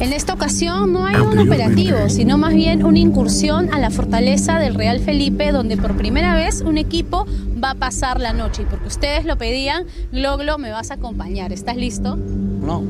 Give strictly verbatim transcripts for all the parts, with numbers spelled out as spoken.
En esta ocasión no hay un operativo, sino más bien una incursión a la fortaleza del Real Felipe, donde por primera vez un equipo va a pasar la noche. Y porque ustedes lo pedían, Gloglo, me vas a acompañar. ¿Estás listo? No.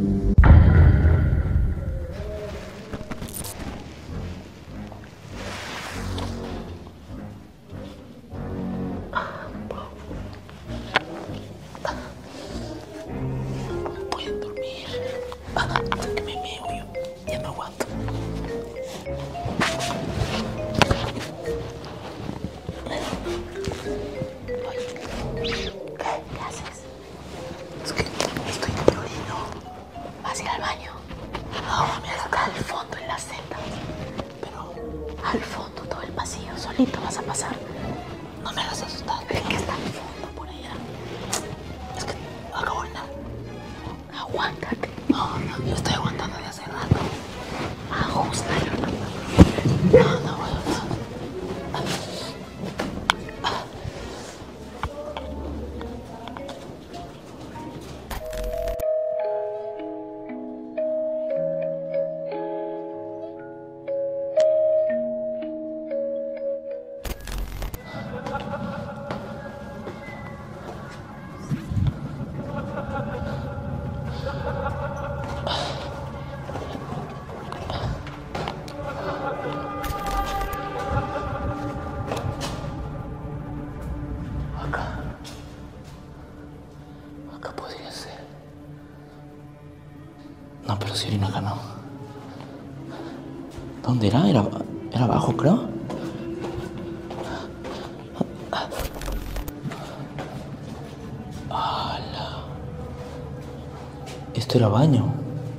Al fondo, todo el pasillo, solito vas a pasar. No me hagas asustar. Es que está al fondo, por allá. Es que acabo de nada. Aguántate. No, no, yo estoy aguantando de hace rato. Ajustalo. No, no, no. No, pero si vino acá no. ¿Dónde era? Era, era abajo, creo. ¡Hala! Esto era baño.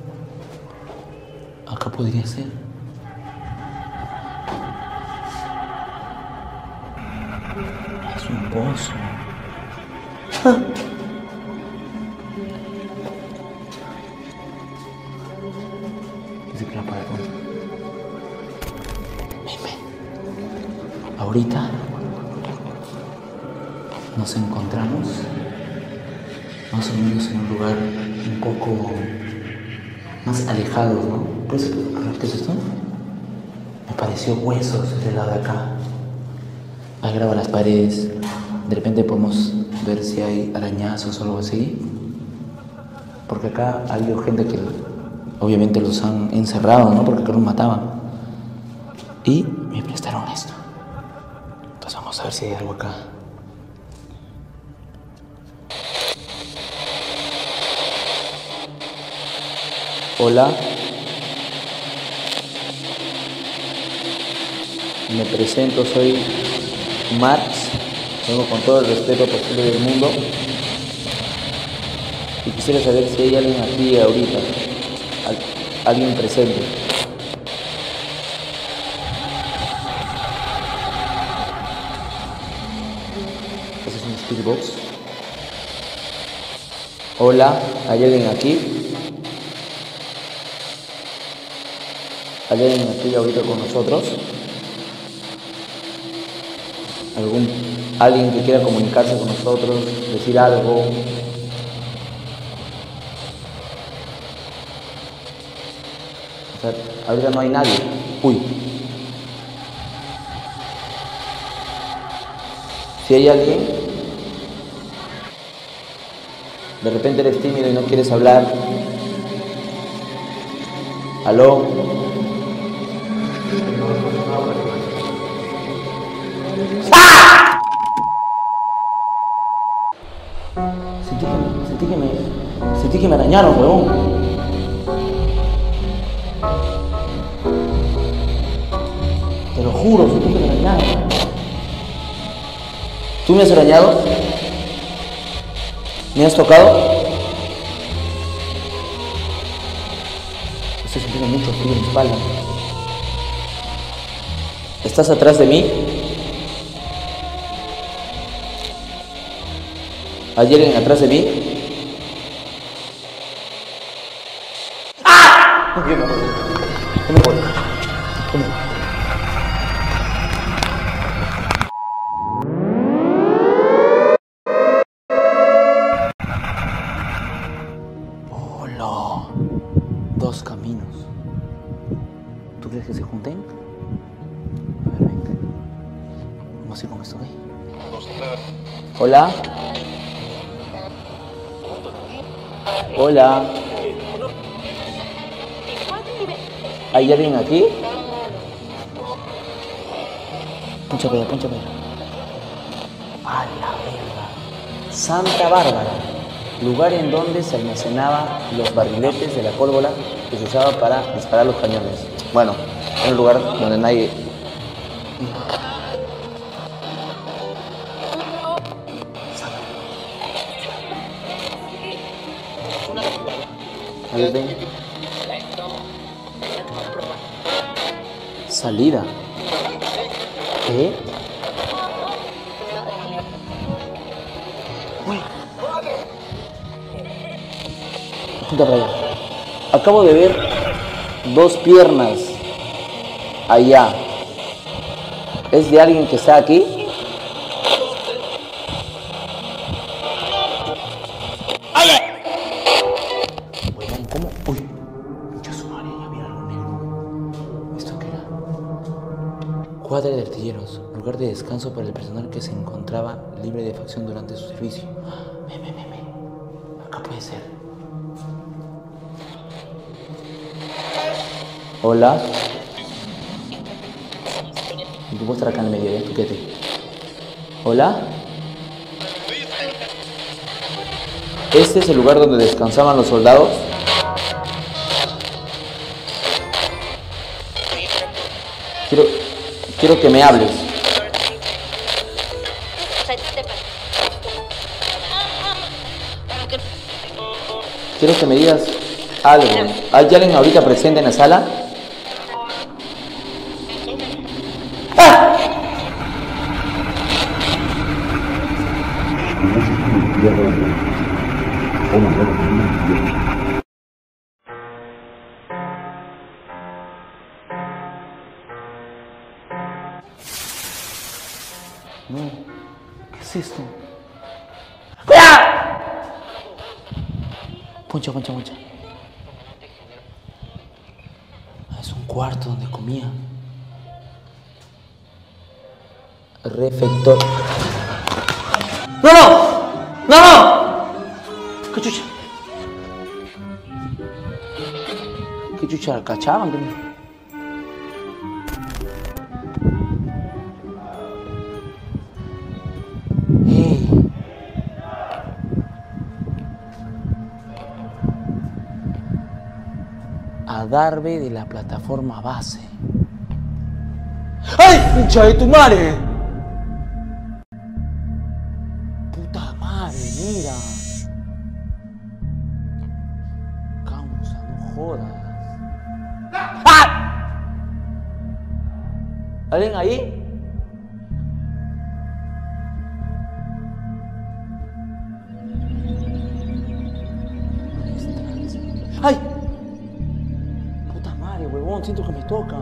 Acá podría ser. Es un pozo. ¡Ah! Ahorita nos encontramos más o menos en un lugar un poco más alejado, ¿no? ¿Puedes ver qué es esto? Me pareció huesos del lado de acá. Ahí graba las paredes. De repente podemos ver si hay arañazos o algo así. Porque acá ha habido gente que obviamente los han encerrado, ¿no? Porque acá los mataban. Y me prestaron esto. Entonces vamos a ver si hay algo acá. Hola. Me presento, soy Max. Vengo con todo el respeto posible del mundo. Y quisiera saber si hay alguien aquí ahorita. Alguien presente. Ese es un spirit box. Hola, ¿hay alguien aquí? ¿Hay alguien aquí ahorita con nosotros? ¿Algún, alguien que quiera comunicarse con nosotros, decir algo? O sea, ahorita no hay nadie. Uy. Si hay alguien, de repente eres tímido y no quieres hablar. ¿Aló? ¡Ah! Sentí que, sentí que me, sentí que me arañaron, weón. Te lo juro, sentí que me arañaron. ¿Tú me has arañado? ¿Me has tocado? Estoy sintiendo mucho frío en mi espalda. ¿Estás atrás de mí? ¿Hay alguien atrás de mí? ¡Ah! Yo me voy. Yo me voy. Yo me voy. Dos caminos. quieres que se junten? A ver, ven. Vamos a ir con esto, ¿ok? Hola. Hola. ¿Hay alguien aquí? Poncha para allá, poncha para allá. ¡A la verga! Santa Bárbara. Lugar en donde se almacenaban los barriletes de la pólvora que se usaba para disparar los cañones. Bueno, es un lugar donde nadie... A ver, ven. Salida. ¿Qué? Uy. Junta para allá. Acabo de ver dos piernas allá. ¿Es de alguien que está aquí? ¿Cómo? Uy. Mucha su madre, ya vi algo negro. ¿Esto qué era? Cuadra de artilleros. Lugar de descanso para el personal que se encontraba libre de facción durante su servicio. Ven, ven, ven, ven. Acá puede ser. Hola. Y tú puedes estar acá en el medio, ¿eh? Tuquete. Hola. ¿Este es el lugar donde descansaban los soldados? Quiero, quiero que me hables. Quiero que me digas algo. ¿Hay alguien ahorita presente en la sala? ¡Ah! No, ¿qué es esto? ¡Ah! Poncha, poncha, poncha. Ah, es un cuarto donde comía. Refector. ¡No, no! ¡No, no! ¿Qué chucha? ¿Qué chucha cachaban? ¡Ey! Adarve de la plataforma base. ¡Ay! ¡Hincha de tu madre! ¡Puta madre, mira! Causa, no jodas. ¡Ah! ¿Alguien ahí? ¡Ay! Puta madre, huevón, siento que me toca.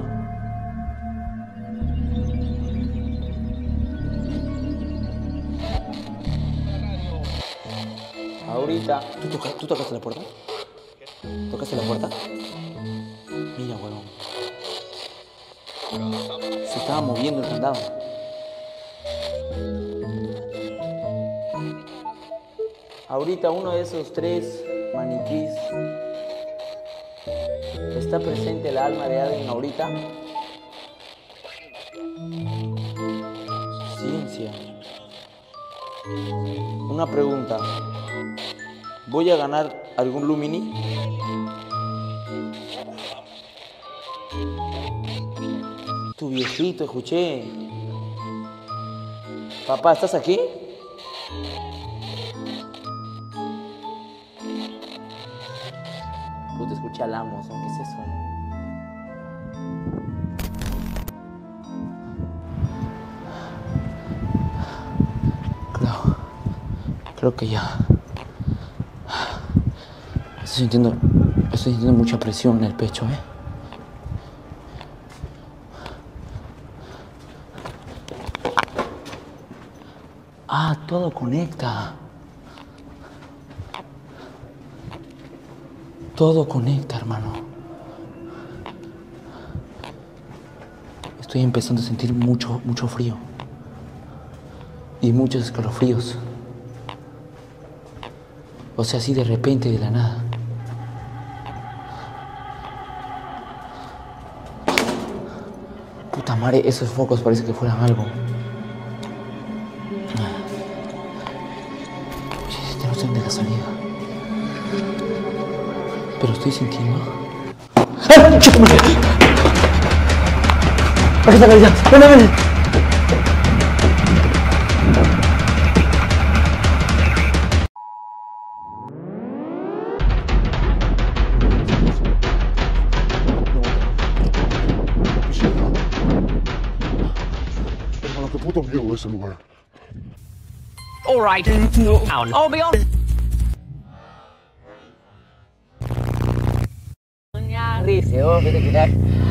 Ahorita. ¿Tú, toca, ¿Tú tocaste la puerta? ¿Tocaste la puerta? Mira, huevón. Se estaba moviendo el candado. Ahorita uno de esos tres maniquís. ¿Está presente el alma de alguien ahorita? Ciencia. Una pregunta. ¿Voy a ganar algún Lumini? Tu viejito, escuché. Papá, ¿estás aquí? Puta, escuché al amo, ¿qué es eso? Creo, creo que ya. Estoy sintiendo, estoy sintiendo mucha presión en el pecho, ¿eh? Ah, todo conecta. Todo conecta, hermano. Estoy empezando a sentir mucho, mucho frío. Y muchos escalofríos. O sea, así de repente, de la nada. Puta madre, esos focos parece que fueran algo. Oye, ya no sé dónde la salida. Pero estoy sintiendo... ¡Ah! ¡Chúpame! Aquí está la vida. ¡Ven, ven, ven! Hermano, qué puto miedo ese lugar. All right, down. I'll be on. Risa, oh, ¿qué te quieres?